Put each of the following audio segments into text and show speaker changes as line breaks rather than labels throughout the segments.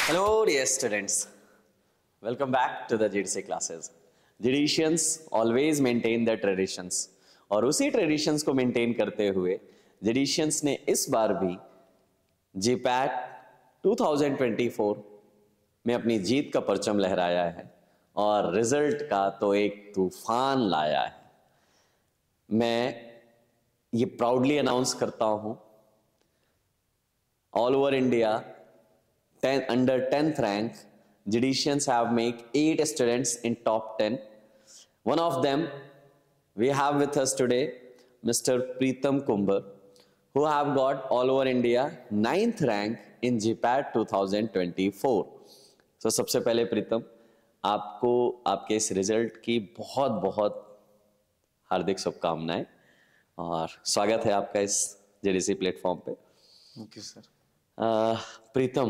Hello, dear students. Welcome back to the GDC classes. Judicians always maintain their traditions और उसी traditions को maintain करते हुए Judicians ने इस बार भी JPAT 2024 में अपनी जीत का परचम लहराया है और रिजल्ट का तो एक तूफान लाया है। मैं ये प्राउडली अनाउंस करता हूं, all over India under 10th rank, Judicians have made 8 students in top 10. One of them we have with us today, Mr. Preetham Kumbar, who have got all over India 9th rank in JPAT 2024. So सबसे पहले प्रीतम, आपको आपके इस result की बहुत बहुत हार्दिक शुभकामनाएं और स्वागत है आपका इस जेडीसी प्लेटफॉर्म पे।
Thank you sir.
Pritam,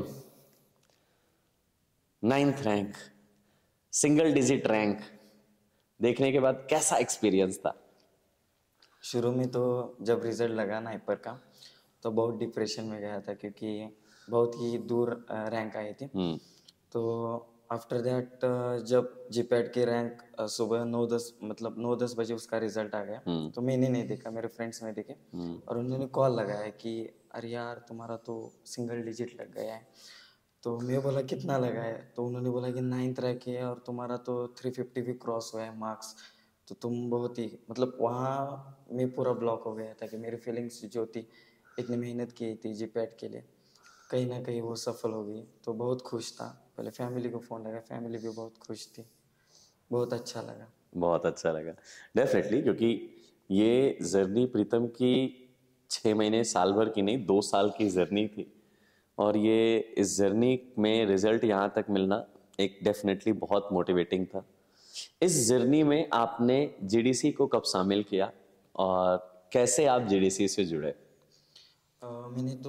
9th rank, single digit rank देखने के बाद कैसा एक्सपीरियंस था?
शुरू में तो जब रिजल्ट लगा ना हाइपर का तो बहुत डिप्रेशन में गया था क्योंकि बहुत ही दूर रैंक आई थी। तो आफ्टर दैट जब जीपैट की रैंक सुबह 9-10 बजे उसका रिजल्ट आ गया तो मैंने नहीं देखा, मेरे फ्रेंड्स ने देखे और उन्होंने कॉल लगाया कि अरे यार तुम्हारा तो सिंगल डिजिट लग गया है। तो मैं बोला कितना लगा है? तो उन्होंने बोला कि 9th रैंक है और तुम्हारा तो 350 भी क्रॉस हुआ है मार्क्स, तो तुम बहुत ही वहाँ मैं पूरा ब्लॉक हो गया था कि मेरी फीलिंग्स जो थी, इतनी मेहनत की थी जीपैट के लिए, कहीं ना कहीं वो सफल हो गई। तो बहुत खुश था। पहले फैमिली को फ़ोन लगा, फैमिली भी बहुत खुश थी। बहुत अच्छा लगा,
बहुत अच्छा लगा डेफिनेटली, क्योंकि ये जर्नी प्रीतम की 6 महीने साल भर की नहीं 2 साल की जर्नी थी और ये इस जर्नी में रिजल्ट यहाँ तक मिलना एक डेफिनेटली बहुत मोटिवेटिंग था। इस जर्नी में आपने जीडीसी को कब शामिल किया और कैसे आप जीडीसी से जुड़े?
मैंने तो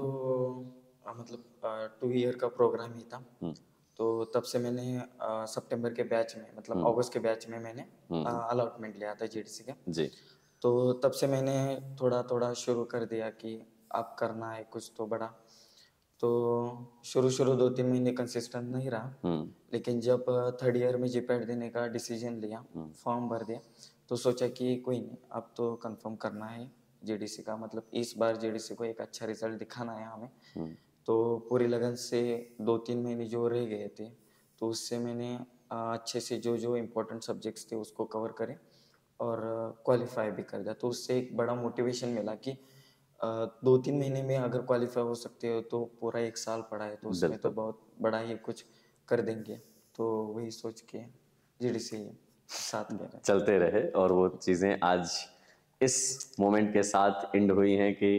2 ईयर का प्रोग्राम ही था। तो तब से मैंने सितंबर के बैच में अगस्त के बैच में मैंने अलॉटमेंट लिया था जीडीसी का
जी।
तो तब से मैंने थोड़ा थोड़ा शुरू कर दिया कि अब करना है कुछ तो बड़ा। तो शुरू 2-3 महीने कंसिस्टेंट नहीं रहा, लेकिन जब 3rd ईयर में जीपैट देने का डिसीजन लिया, फॉर्म भर दिया, तो सोचा कि कोई नहीं, अब तो कंफर्म करना है जीडीसी का, इस बार जीडीसी को एक अच्छा रिजल्ट दिखाना है हमें। तो पूरी लगन से 2-3 महीने जो रह गए थे तो उससे मैंने अच्छे से जो इम्पोर्टेंट सब्जेक्ट्स थे उसको कवर करे और क्वालिफाई भी कर दिया। तो उससे एक बड़ा मोटिवेशन मिला कि 2-3 महीने में अगर क्वालिफाई हो सकते हो तो पूरा 1 साल पढ़ा है तो उसमें तो बहुत बड़ा ही कुछ कर देंगे। तो वही सोच के जीडीसी साथ में
चलते रहे और वो चीज़ें आज इस मोमेंट के साथ एंड हुई हैं कि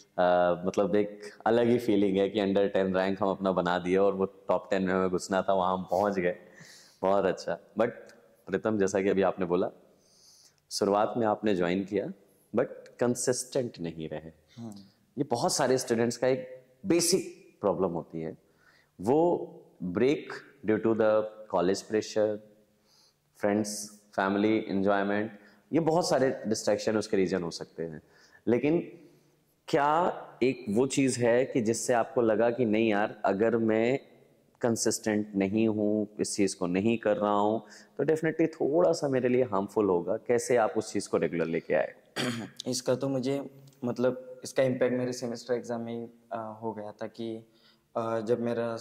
एक अलग ही फीलिंग है कि अंडर 10 रैंक हम अपना बना दिए और वो टॉप 10 में हमें घुसना था, वहाँ हम पहुँच गए। बहुत अच्छा। बट प्रीतम, जैसा कि अभी आपने बोला, शुरुआत में आपने ज्वाइन किया बट कंसिस्टेंट नहीं रहे। ये बहुत सारे स्टूडेंट्स का एक बेसिक प्रॉब्लम होती है, वो break due to the college pressure, friends, family enjoyment, ये बहुत सारे डिस्ट्रैक्शन उसके रीजन हो सकते हैं। लेकिन क्या एक वो चीज़ है कि जिससे आपको लगा कि नहीं यार, अगर मैं कंसिस्टेंट नहीं हूँ, इस चीज़ को नहीं कर रहा हूँ तो डेफिनेटली थोड़ा सा मेरे लिए हार्मफुल होगा? कैसे आप उस चीज़ को रेगुलर लेके आए?
इसका तो मुझे इसका इम्पैक्ट मेरे सेमेस्टर एग्जाम में हो गया था कि जब मेरा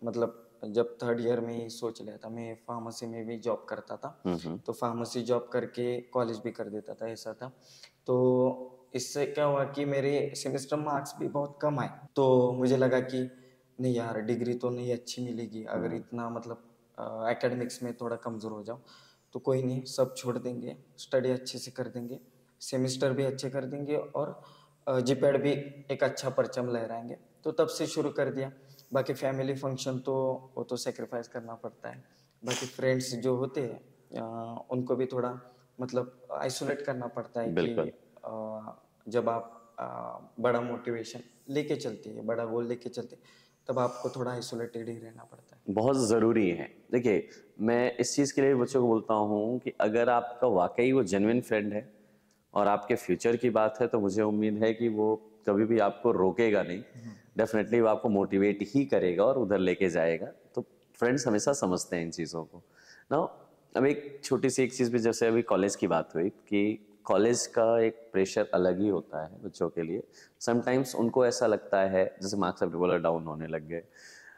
जब 3rd ईयर में ही सोच लिया था, मैं फार्मेसी में भी जॉब करता था, तो फार्मेसी जॉब करके कॉलेज भी कर देता था, ऐसा था। तो इससे क्या हुआ कि मेरे सेमेस्टर मार्क्स भी बहुत कम आए। तो मुझे लगा कि नहीं यार, डिग्री तो नहीं अच्छी मिलेगी अगर इतना एकेडमिक्स में थोड़ा कमज़ोर हो जाओ। तो कोई नहीं, सब छोड़ देंगे, स्टडी अच्छे से कर देंगे, सेमेस्टर भी अच्छे कर देंगे और जीपैट भी एक अच्छा परचम लहराएंगे। तो तब से शुरू कर दिया। बाकी फैमिली फंक्शन तो वो तो सेक्रीफाइस करना पड़ता है। बाकी फ्रेंड्स जो होते हैं उनको भी थोड़ा आइसोलेट करना पड़ता है कि जब आप बड़ा मोटिवेशन लेके चलते हैं, बड़ा गोल लेके चलते हैं, तब आपको थोड़ा आइसोलेटेड ही रहना पड़ता है।
बहुत ज़रूरी है। देखिए, मैं इस चीज़ के लिए बच्चों को बोलता हूँ कि अगर आपका वाकई वो जेन्युइन फ्रेंड है और आपके फ्यूचर की बात है तो मुझे उम्मीद है कि वो कभी भी आपको रोकेगा नहीं, डेफिनेटली वो आपको मोटिवेट ही करेगा और उधर लेके जाएगा। तो फ्रेंड्स हमेशा समझते हैं इन चीज़ों को ना। अब एक छोटी सी एक चीज़ भी, जैसे अभी कॉलेज की बात हुई कि कॉलेज का एक प्रेशर अलग ही होता है बच्चों के लिए। समटाइम्स उनको ऐसा लगता है, जैसे मार्क्स आपने बोला डाउन होने लग गए,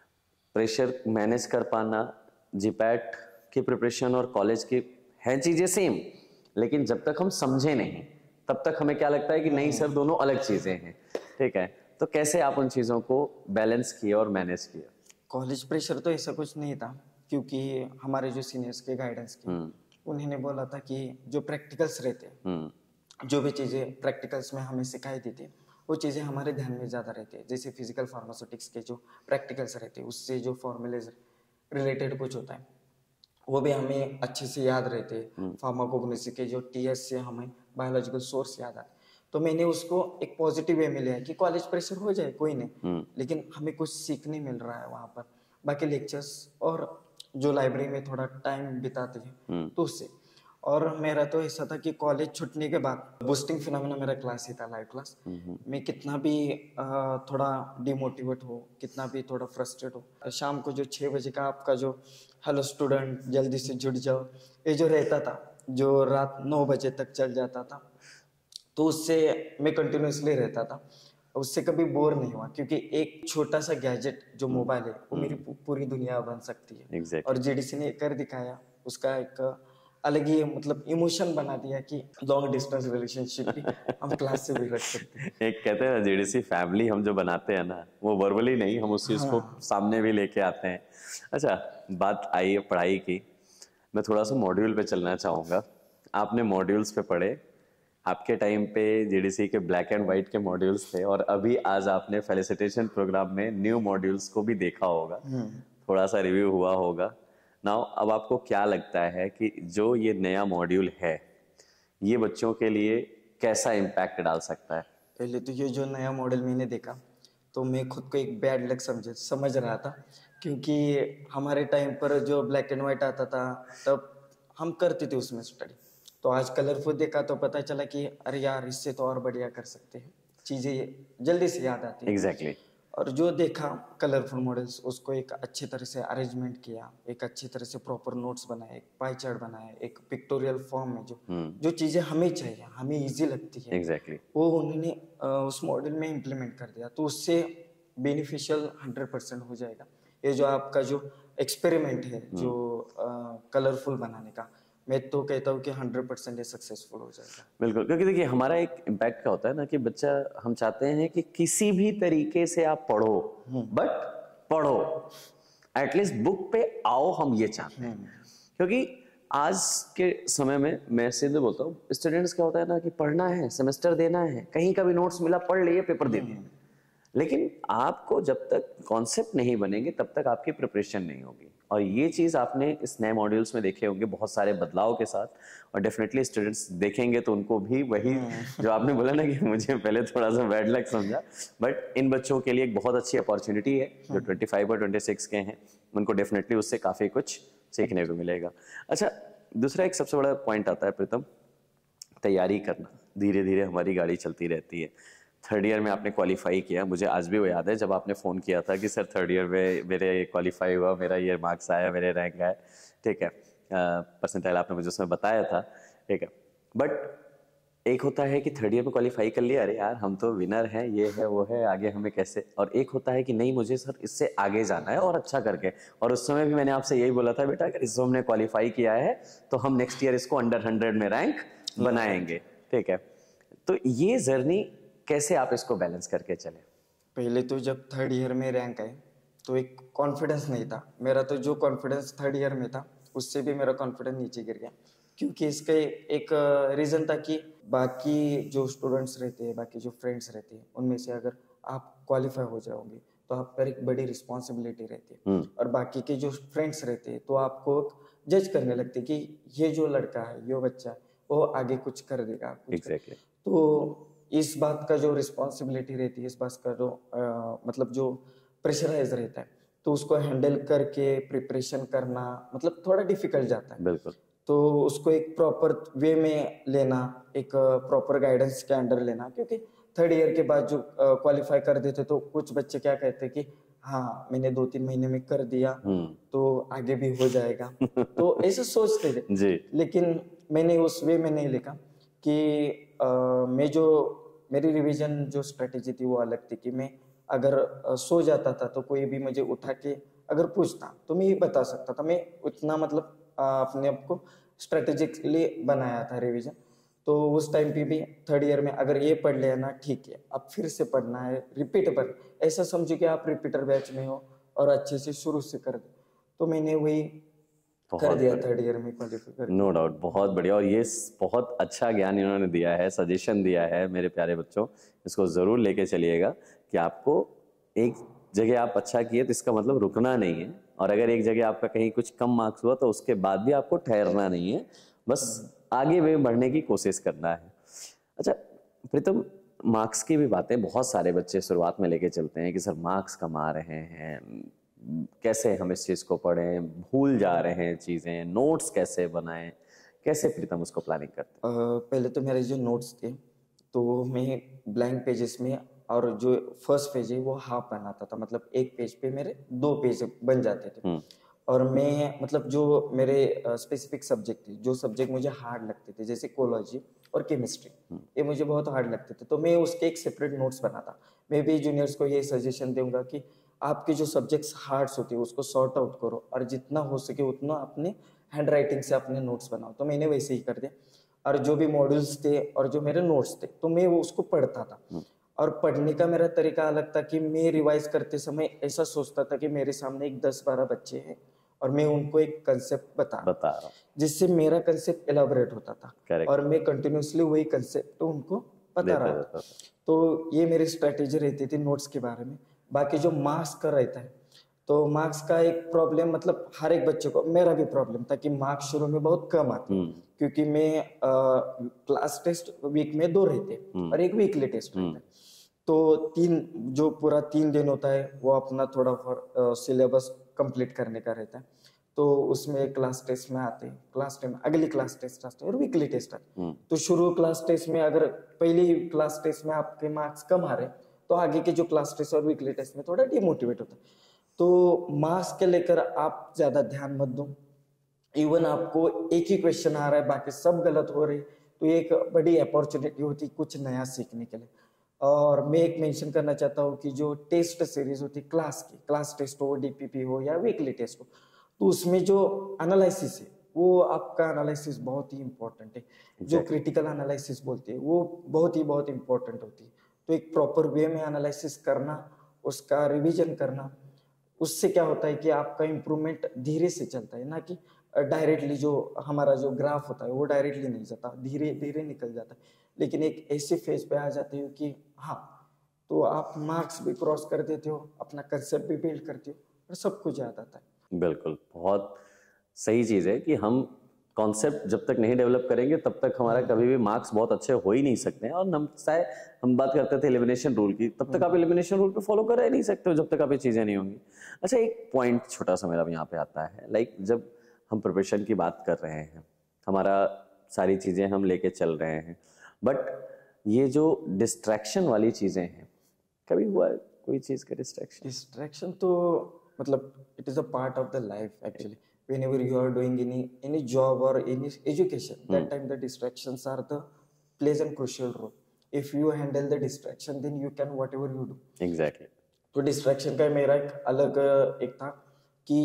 प्रेशर मैनेज कर पाना, जीपैट की प्रिपरेशन और कॉलेज की हैं चीज़ें सेम, लेकिन जब तक हम समझे नहीं तब तक हमें क्या लगता है कि नहीं सर दोनों अलग चीज़ें हैं। ठीक है, तो कैसे आप उन चीज़ों को बैलेंस किए और मैनेज किए?
कॉलेज प्रेशर तो ऐसा कुछ नहीं था, क्योंकि हमारे जो सीनियर्स के गाइडेंस की उन्होंने बोला था कि जो प्रैक्टिकल्स रहते हैं, जो भी चीज़ें प्रैक्टिकल्स में हमें सिखाई दी थी वो चीज़ें हमारे ध्यान में ज़्यादा रहती है। जैसे फिजिकल फार्मास्यूटिक्स के जो प्रैक्टिकल्स रहते हैं उससे जो फॉर्मूलेज रिलेटेड कुछ होता है वो भी हमें अच्छे से याद रहते हैं। फार्माकोग्नोसी के जो टीएस से हमें बायोलॉजिकल सोर्स याद आते, तो मैंने उसको एक पॉजिटिव वे में लिया है कि कॉलेज प्रेशर हो जाए कोई नहीं, लेकिन हमें कुछ सीखने मिल रहा है वहाँ पर। बाकी लेक्चर्स और जो लाइब्रेरी में थोड़ा टाइम बिताते हैं तो उससे। और मेरा तो ऐसा था कि कॉलेज छूटने के बाद बूस्टिंग फिनोमेना मेरा क्लास ही था, लाइव क्लास। मैं कितना भी थोड़ा डिमोटिवेट हो, कितना भी थोड़ा फ्रस्ट्रेट हो, शाम को जो 6 बजे का आपका जो हेलो स्टूडेंट जल्दी से जुड़ जाओ ये जो रहता था, जो रात 9 बजे तक चल जाता था, तो उससे मैं कंटिन्यूसली रहता था, उससे कभी बोर नहीं हुआ। क्योंकि एक छोटा सा गैजेट जो मोबाइल है वो मेरी पूरी दुनिया बन सकती है।
Exactly.
और जीडीसी ने कर दिखाया, उसका एक अलग ही मतलब इमोशन बना दिया कि लॉन्ग डिस्टेंस रिलेशनशिप भी हम क्लास से भी रख सकते हैं।
एक कहते हैं ना जीडीसी फैमिली हम जो बनाते हैं ना, वो वर्बली नहीं, हम उस चीज़ को सामने भी लेके आते हैं। अच्छा, बात आई है पढ़ाई की, मैं थोड़ा सा मॉड्यूल पे चलना चाहूँगा। आपने मॉड्यूल्स पे पढ़े, आपके टाइम पे जीडीसी के ब्लैक एंड वाइट के मॉड्यूल्स थे, और अभी आज आपने फेलिसिटेशन प्रोग्राम में न्यू मॉड्यूल्स को भी देखा होगा, थोड़ा सा रिव्यू हुआ होगा। नाउ अब आपको क्या लगता है कि जो ये नया मॉड्यूल है ये बच्चों के लिए कैसा इम्पैक्ट डाल सकता है?
पहले तो ये जो नया मॉडल मैंने देखा तो मैं खुद को एक बैड लक समझ रहा था, क्योंकि हमारे टाइम पर जो ब्लैक एंड वाइट आता था तब हम करते थे उसमें स्टडी। तो आज कलरफुल देखा तो पता चला कि अरे यार इससे तो और बढ़िया कर सकते हैं, चीज़ें जल्दी से याद आती है।
एग्जैक्टली।
और जो देखा कलरफुल मॉडल्स, उसको एक अच्छी तरह से अरेंजमेंट किया, एक अच्छी तरह से प्रॉपर नोट्स बनाए, एक पाई चार्ट बनाए, एक पिक्टोरियल फॉर्म में जो चीज़ें हमें चाहिए, हमें इजी लगती है,
एग्जैक्टली।
वो उन्होंने उस मॉडल में इम्प्लीमेंट कर दिया। तो उससे बेनिफिशियल 100% हो जाएगा। ये जो आपका जो एक्सपेरिमेंट है जो कलरफुल बनाने का, मैं तो कहता हूँ कि 100% ये सक्सेसफुल हो जाएगा।
बिल्कुल, क्योंकि देखिए हमारा एक इम्पैक्ट क्या होता है ना कि बच्चा, हम चाहते हैं कि किसी भी तरीके से आप पढ़ो, बट पढ़ो, एटलीस्ट बुक पे आओ, हम ये चाहते हैं। क्योंकि आज के समय में मैं सीधे बोलता हूँ, स्टूडेंट्स क्या होता है ना कि पढ़ना है, सेमेस्टर देना है, कहीं का भी नोट्स मिला पढ़ लिए, पेपर दे दिए। लेकिन आपको जब तक कॉन्सेप्ट नहीं बनेंगे तब तक आपकी प्रिपरेशन नहीं होगी। और ये चीज़ आपने इस नए मॉड्यूल्स में देखे होंगे बहुत सारे बदलाव के साथ, और डेफिनेटली स्टूडेंट्स देखेंगे तो उनको भी वही जो आपने बोला ना कि मुझे पहले थोड़ा सा बैड लक समझा, बट इन बच्चों के लिए एक बहुत अच्छी अपॉर्चुनिटी है जो 25 और 26 के हैं, उनको डेफिनेटली उससे काफ़ी कुछ सीखने को मिलेगा। अच्छा, दूसरा एक सबसे बड़ा पॉइंट आता है प्रीतम, तैयारी करना। धीरे धीरे हमारी गाड़ी चलती रहती है। 3rd ईयर में आपने क्वालिफाई किया, मुझे आज भी वो याद है जब आपने फ़ोन किया था कि सर 3rd ईयर में मेरे क्वालिफाई हुआ, मेरा ये मार्क्स आया, मेरे रैंक आए, ठीक है, परसेंटाइल आपने मुझे उसमें बताया था, ठीक है। बट एक होता है कि 3rd ईयर में क्वालिफाई कर लिया, अरे यार हम तो विनर हैं, ये है वो है, आगे हमें कैसे, और एक होता है कि नहीं मुझे सर इससे आगे जाना है और अच्छा करके। और उस समय भी मैंने आपसे यही बोला था, बेटा अगर इसको हमने क्वालिफाई किया है तो हम नेक्स्ट ईयर इसको अंडर 100 में रैंक बनाएंगे, ठीक है। तो ये जर्नी कैसे आप इसको बैलेंस करके चले?
पहले तो जब 3rd ईयर में रैंक आए तो एक कॉन्फिडेंस नहीं था मेरा, तो जो कॉन्फिडेंस 3rd ईयर में था उससे भी मेरा कॉन्फिडेंस नीचे गिर गया। क्योंकि इसका एक रीज़न था कि बाकी जो स्टूडेंट्स रहते हैं, बाकी जो फ्रेंड्स रहते हैं, उनमें से अगर आप क्वालिफाई हो जाओगे तो आप पर एक बड़ी रिस्पॉन्सिबिलिटी रहती है। और बाकी के जो फ्रेंड्स रहते हैं तो आपको जज करने लगते कि ये जो लड़का है, ये बच्चा है, वो आगे कुछ कर देगा कुछ
Exactly.
तो इस बात का जो रिस्पॉन्सिबिलिटी रहती है, इस बात का जो मतलब जो प्रेशराइज रहता है, तो उसको हैंडल करके प्रिपरेशन करना मतलब थोड़ा डिफिकल्ट जाता है।
बिल्कुल।
तो उसको एक प्रॉपर वे में लेना, एक प्रॉपर गाइडेंस के अंडर लेना, क्योंकि थर्ड ईयर के बाद जो क्वालिफाई कर देते तो कुछ बच्चे क्या कहते कि हाँ मैंने 2-3 महीने में कर दिया तो आगे भी हो जाएगा, तो ऐसे सोचते थे।
जी।
लेकिन मैंने उस वे में नहीं लिखा कि मैं जो मेरी रिवीजन जो स्ट्रेटेजी थी वो अलग थी कि मैं अगर सो जाता था तो कोई भी मुझे उठा के अगर पूछता तो मैं ये बता सकता था। मैं उतना मतलब अपने आप को स्ट्रेटेजिकली बनाया था रिवीजन। तो उस टाइम पे भी थर्ड ईयर में अगर ये पढ़ लिया ना ठीक है, अब फिर से पढ़ना है रिपीटेबल, ऐसा समझो कि आप रिपीटर बैच में हो और अच्छे से शुरू से कर दो। तो मैंने वही कर दिया थर्ड ईयर में क्वालिफाई कर।
नो डाउट, बहुत बढ़िया। और ये बहुत अच्छा ज्ञान इन्होंने दिया है, सजेशन दिया है मेरे प्यारे बच्चों, इसको ज़रूर लेके चलिएगा कि आपको एक जगह आप अच्छा किए तो इसका मतलब रुकना नहीं है, और अगर एक जगह आपका कहीं कुछ कम मार्क्स हुआ तो उसके बाद भी आपको ठहरना नहीं है, बस आगे भी बढ़ने की कोशिश करना है। अच्छा प्रीतम, मार्क्स की भी बातें बहुत सारे बच्चे शुरुआत में लेके चलते हैं कि सर मार्क्स कम आ रहे हैं, कैसे हम इस चीज़ को पढ़ें, भूल जा रहे हैं चीज़ें, नोट्स कैसे बनाएं, कैसे प्रीतम उसको प्लानिंग करते हैं?
पहले तो मेरे जो नोट्स थे तो मैं ब्लैंक पेजेस में, और जो फर्स्ट पेज है वो हाफ बनाता था, मतलब एक पेज पे मेरे 2 पेज बन जाते थे। और मैं मतलब जो मेरे स्पेसिफिक सब्जेक्ट थे, जो सब्जेक्ट मुझे हार्ड लगते थे जैसे कोलॉजी और केमिस्ट्री, ये मुझे बहुत हार्ड लगते थे, तो मैं उसके एक सेपरेट नोट्स बनाता। मैं भी जूनियर्स को ये सजेशन दूंगा कि आपके जो सब्जेक्ट्स हार्ड्स होती है उसको सॉर्ट आउट करो और जितना हो सके उतना अपने हैंड राइटिंग से अपने नोट्स बनाओ। तो मैंने वैसे ही कर दिया, और जो भी मॉड्यूल्स थे और जो मेरे नोट्स थे तो मैं वो उसको पढ़ता था। और पढ़ने का मेरा तरीका अलग था कि मैं रिवाइज करते समय ऐसा सोचता था कि मेरे सामने एक 10-12 बच्चे हैं और मैं उनको एक कंसेप्ट बता
रहा हूं,
जिससे मेरा कंसेप्ट एलाबोरेट होता था।
Correct.
और मैं कंटिन्यूसली वही कंसेप्ट उनको बता रहा था। तो ये मेरी स्ट्रेटेजी रहती थी नोट्स के बारे में। बाकी जो मार्क्स का रहता है तो मार्क्स का एक प्रॉब्लम, मतलब हर एक बच्चे को, मेरा भी प्रॉब्लम था कि मार्क्स शुरू में बहुत कम आते, क्योंकि मैं क्लास टेस्ट वीक में 2 रहते और एक वीकली टेस्ट रहता है। तो 3 जो पूरा 3 दिन होता है वो अपना थोड़ा सिलेबस कंप्लीट करने का रहता है, तो उसमें क्लास टेस्ट में आते हैं, क्लास टेस्ट में अगली क्लास टेस्ट आते हैं और वीकली टेस्ट आते हैं। तो शुरू क्लास टेस्ट में अगर पहली क्लास टेस्ट में आपके मार्क्स कम आ रहे तो आगे के जो क्लास टेस्ट और वीकली टेस्ट में थोड़ा डिमोटिवेट होता है। तो मार्क्स के लेकर आप ज्यादा ध्यान मत दो। इवन आपको एक ही क्वेश्चन आ रहा है बाकी सब गलत हो रही तो ये एक बड़ी अपॉर्चुनिटी होती कुछ नया सीखने के लिए। और मैं एक मेंशन करना चाहता हूँ कि जो टेस्ट सीरीज होती क्लास की, क्लास टेस्ट हो, डीपीपी हो या वीकली टेस्ट हो, तो उसमें जो एनालिसिस है वो आपका एनालिसिस बहुत ही इंपॉर्टेंट है। जो क्रिटिकल एनालिसिस बोलते हैं वो बहुत इंपॉर्टेंट होती है। तो एक प्रॉपर वे में एनालिसिस करना, उसका रिवीजन करना, उससे क्या होता है कि आपका इम्प्रूवमेंट धीरे से चलता है, ना कि डायरेक्टली जो हमारा जो ग्राफ होता है वो डायरेक्टली नहीं जाता, धीरे धीरे निकल जाता है। लेकिन एक ऐसे फेज पे आ जाते हो कि हाँ, तो आप मार्क्स भी क्रॉस कर देते हो, अपना कंसेप्ट भी बिल्ड करते हो और सब कुछ याद आता है।
बिल्कुल, बहुत सही चीज़ है कि हम कॉन्सेप्ट जब तक नहीं डेवलप करेंगे तब तक हमारा कभी भी मार्क्स बहुत अच्छे हो ही नहीं सकते हैं। और हम बात करते थे एलिमिनेशन रूल की, तब तक आप एलिमिनेशन रूल पे फॉलो कर ही नहीं सकते हो जब तक आप ये चीज़ें नहीं होंगी। अच्छा, एक पॉइंट छोटा सा मेरा भी यहाँ पे आता है, लाइक जब हम प्रिपरेशन की बात कर रहे हैं, हमारा सारी चीज़ें हम लेके चल रहे हैं, बट ये जो डिस्ट्रैक्शन वाली चीज़ें हैं, कभी हुआ है कोई चीज़ का
डिस्ट्रैक्शन? तो मतलब it is a part of the life actually. whenever you are doing any job or any education, that time the distractions are the plays a crucial role. If you handle the distraction then you can whatever you do.
Exactly.
तो distraction का मेरा एक अलग एक था कि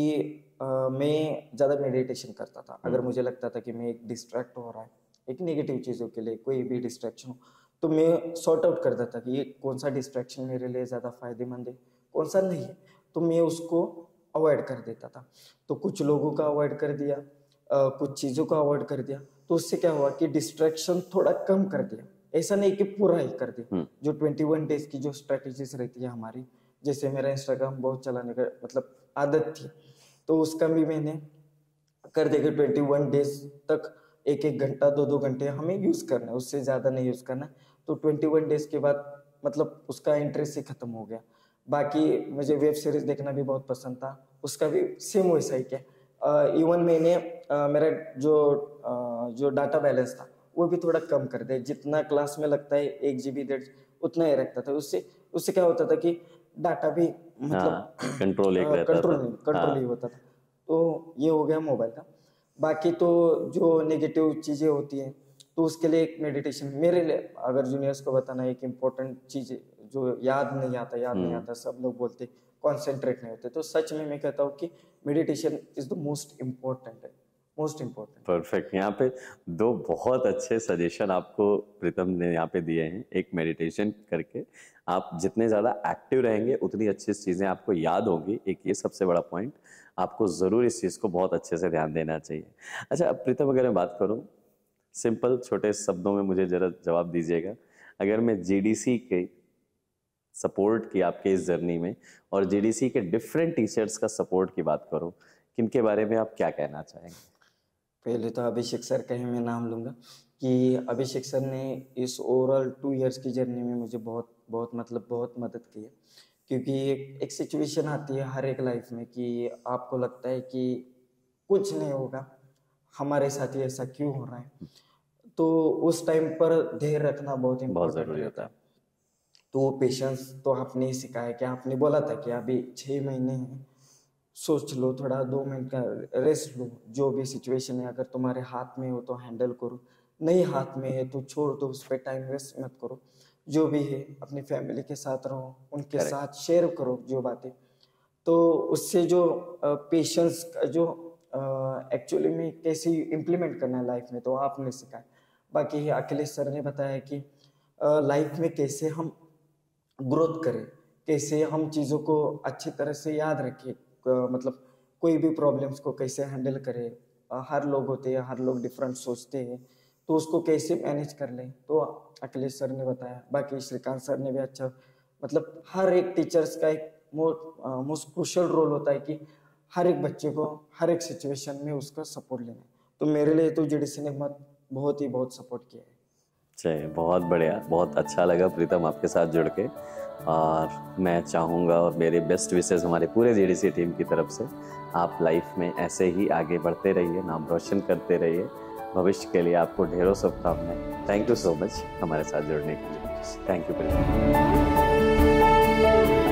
मैं ज़्यादा मेडिटेशन करता था। अगर मुझे लगता था कि मैं एक डिस्ट्रैक्ट हो रहा है एक नेगेटिव चीज़ों के लिए, कोई भी डिस्ट्रैक्शन हो, तो मैं सॉर्ट आउट करता था कि ये कौन सा डिस्ट्रैक्शन मेरे लिए ज़्यादा फायदेमंद है, कौन सा नहीं है, तो मैं उसको अवॉइड कर देता था। तो कुछ लोगों का अवॉइड कर दिया, कुछ चीज़ों का अवॉइड कर दिया, तो उससे क्या हुआ कि डिस्ट्रैक्शन थोड़ा कम कर दिया। ऐसा नहीं कि पूरा ही कर दिया। जो 21 डेज की जो स्ट्रेटेजीज रहती है हमारी, जैसे मेरा इंस्टाग्राम बहुत चलाने का मतलब आदत थी, तो उसका भी मैंने कर दिया कि 21 डेज तक 1-1 घंटा 2-2 घंटे हमें यूज़ करना है, उससे ज़्यादा नहीं यूज़ करना। तो 21 डेज के बाद मतलब उसका इंटरेस्ट ही खत्म हो गया। बाकी मुझे वेब सीरीज देखना भी बहुत पसंद था, उसका भी सेम वैसा ही किया। इवन मैंने मेरा जो डाटा बैलेंस था वो भी थोड़ा कम कर दिया। जितना क्लास में लगता है 1 GB 1.5, उतना ही रखता था। उससे उससे क्या होता था कि डाटा भी मतलब
कंट्रोल एक रहता था।
कंट्रोल ही होता था। तो ये हो गया मोबाइल का। बाकी तो जो नेगेटिव चीज़ें होती हैं तो उसके लिए एक मेडिटेशन मेरे लिए, अगर जूनियर्स को बताना, एक इम्पोर्टेंट चीज़ जो याद नहीं आता, सब लोग बोलते कॉन्सेंट्रेट नहीं होते, तो सच में मैं कहता हूँ कि meditation is the most important, most important.
Perfect. यहाँ पे दो बहुत अच्छे सजेशन आपको प्रीतम ने यहाँ पे दिए हैं। एक, मेडिटेशन करके आप जितने ज़्यादा एक्टिव रहेंगे उतनी अच्छी चीज़ें आपको याद होंगी, एक ये सबसे बड़ा पॉइंट। आपको ज़रूर इस चीज़ को बहुत अच्छे से ध्यान देना चाहिए। अच्छा, अब प्रीतम अगर मैं बात करूँ सिंपल छोटे शब्दों में, मुझे जरा जवाब दीजिएगा। अगर मैं जीडीसी के सपोर्ट की आपके इस जर्नी में और जीडीसी के डिफरेंट टीचर्स का सपोर्ट की बात करूं, किनके बारे में आप क्या कहना चाहेंगे?
पहले तो अभिषेक सर का ही मैं नाम लूँगा कि अभिषेक सर ने इस ओवरऑल 2 इयर्स की जर्नी में मुझे बहुत मदद की है। क्योंकि एक सिचुएशन आती है हर एक लाइफ में कि आपको लगता है कि कुछ नहीं होगा, हमारे साथ ही ऐसा क्यों हो रहा है, तो उस टाइम पर धैर्य रखना बहुत इम्पोर्टेंट रहता है। तो वो पेशेंस तो आपने ही सिखाया कि आपने बोला था कि अभी 6 महीने हैं, सोच लो, थोड़ा 2 मिनट का रेस्ट लो, जो भी सिचुएशन है अगर तुम्हारे हाथ में हो तो हैंडल करो, नहीं हाथ में है तो छोड़ दो, उस पर टाइम वेस्ट मत करो। जो भी है अपनी फैमिली के साथ रहो, उनके साथ शेयर करो जो बातें। तो उससे जो पेशेंस का जो एक्चुअली में कैसे इम्प्लीमेंट करना है लाइफ में, तो आपने सिखाया। बाकी अखिलेश सर ने बताया कि लाइफ में कैसे हम ग्रोथ करें, कैसे हम चीज़ों को अच्छी तरह से याद रखें, मतलब कोई भी प्रॉब्लम्स को कैसे हैंडल करें। हर लोग होते हैं, हर लोग डिफरेंट सोचते हैं, तो उसको कैसे मैनेज कर लें, तो अखिलेश सर ने बताया। बाकी श्रीकांत सर ने भी अच्छा, मतलब हर एक टीचर्स का एक मोस्ट क्रूशियल रोल होता है कि हर एक बच्चे को हर एक सिचुएशन में उसका सपोर्ट लेना। तो मेरे लिए तो जीडीसी ने बहुत सपोर्ट किया है।
चलिए, बहुत बढ़िया, बहुत अच्छा लगा प्रीतम आपके साथ जुड़ के। और मैं चाहूँगा और मेरे बेस्ट विशेस हमारे पूरे जीडीसी टीम की तरफ से, आप लाइफ में ऐसे ही आगे बढ़ते रहिए, नाम रोशन करते रहिए। भविष्य के लिए आपको ढेरों शुभकामनाएं। थैंक यू सो मच हमारे साथ जुड़ने के लिए। Thank you Pritam.